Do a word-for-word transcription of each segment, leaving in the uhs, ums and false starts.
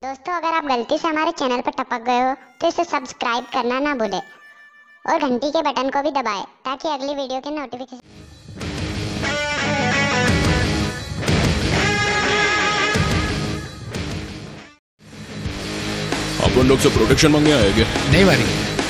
दोस्तों, अगर आप गलती से हमारे चैनल पर टपक गए हो तो इसे सब्सक्राइब करना ना भूलें और घंटी के बटन को भी दबाएं ताकि अगली वीडियो के नोटिफिकेशन। अपन लोग से प्रोटेक्शन मांगे आए क्या? नहीं मारी।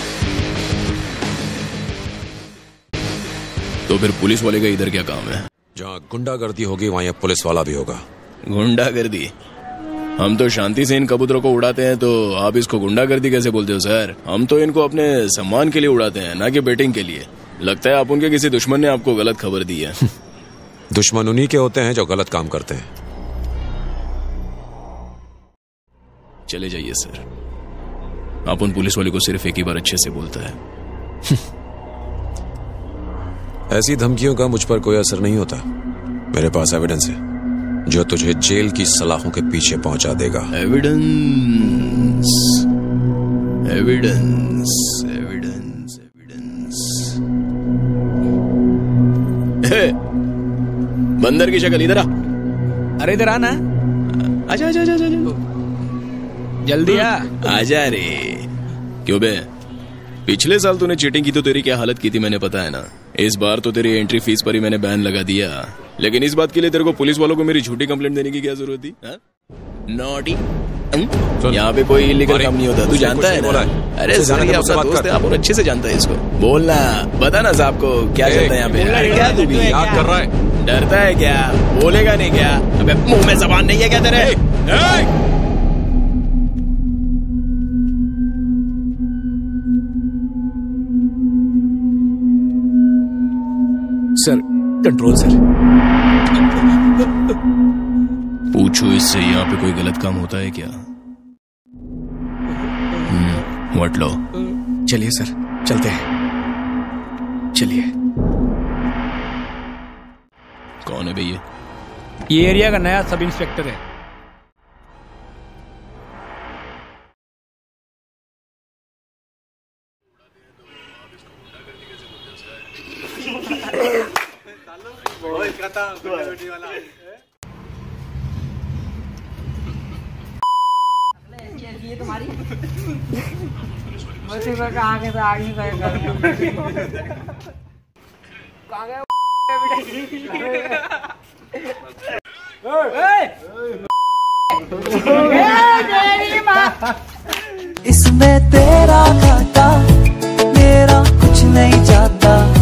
तो फिर पुलिस वाले का इधर क्या काम है? जहाँ गुंडागर्दी होगी वहाँ ये पुलिस वाला भी होगा। गुंडागर्दी? हम तो शांति से इन कबूतरों को उड़ाते हैं, तो आप इसको गुंडागर्दी कैसे बोलते हो सर? हम तो इनको अपने सम्मान के लिए उड़ाते हैं, ना कि बैटिंग के लिए। लगता है आप उनके किसी दुश्मन ने आपको गलत खबर दी है। दुश्मन उन्हीं के होते हैं जो गलत काम करते हैं। चले जाइए सर। आप उन पुलिस वाले को सिर्फ एक ही बार अच्छे से बोलता है। ऐसी धमकियों का मुझ पर कोई असर नहीं होता। मेरे पास एविडेंस है जो तुझे जेल की सलाखों के पीछे पहुंचा देगा। Evidence, evidence, evidence, evidence. बंदर की शक्ल, इधर आ। अरे इधर आना। आजा आजा आजा आजा। जल्दी आ। आजा रे। क्यों बे? पिछले साल तूने चीटिंग की तो तेरी क्या हालत की थी मैंने पता है ना। इस बार तो तेरी एंट्री फीस पर ही मैंने बैन लगा दिया, लेकिन इस बात के लिए तेरे को पुलिस वालों को मेरी झूठी कंप्लेंट देने की क्या जरूरत थी? नॉटी। यहाँ पे कोई इलीगल काम नहीं होता, तू जानता है ना? अरे सर, ये आपका दोस्त है, आप और अच्छे से जानता है इसको। बोलना, बता ना साहब को क्या चलता है यहाँ पे। अरे क्या तू भी याद कर रहा है? डरता है क्या? बोलेगा नहीं क्या? अबे मुंह में जबान नहीं है क्या तेरे? Sir, control sir. पूछो इससे, यहाँ पे कोई गलत काम होता है क्या? व्हाट लो? चलिए सर, चलते हैं। चलिए। कौन है भैया? ये एरिया का नया सब इंस्पेक्टर है। ये तुम्हारी मुझे कहाँ के आगे से कहाँ गए इसमें तेरा घाटा मेरा कुछ नहीं जाता।